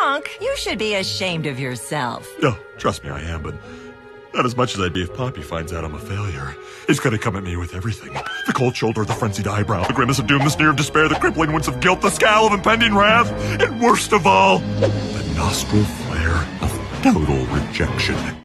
Kronk, you should be ashamed of yourself. No, trust me, I am, but not as much as I'd be if Poppy finds out I'm a failure. He's gonna come at me with everything. The cold shoulder, the frenzied eyebrow, the grimace of doom, the sneer of despair, the crippling wince of guilt, the scowl of impending wrath, and worst of all, the nostril flare of total rejection.